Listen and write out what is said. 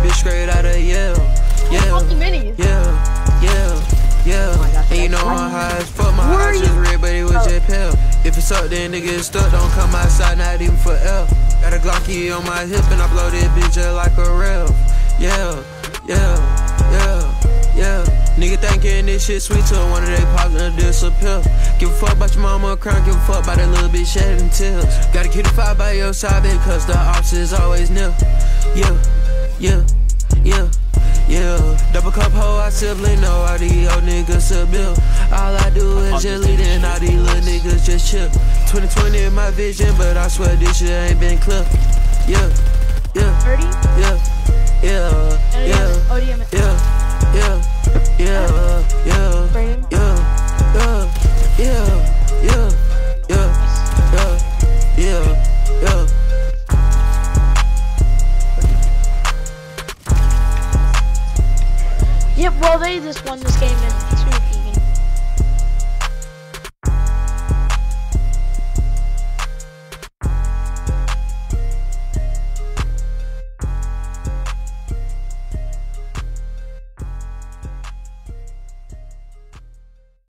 bitch straight out of Yale. Yeah, and you know I'm high as fuck. My house just red, but it was just pale. If it's up, then nigga it's stuck. Don't come outside, not even for L. Got a Glocky on my hip and I blow this bitch just like a rev. Yeah. Nigga thinking this shit sweet till one of they pops and disappear. Give a fuck about your mama crying, give a fuck about that little bitch shedding tears. Gotta keep the fire by your side because the ops is always near. Yeah. Double cup hoe, I simply know all these old niggas a bill. All I do is just lead and all these little niggas just chill. 2020 in my vision, but I swear this shit ain't been clear. Yeah.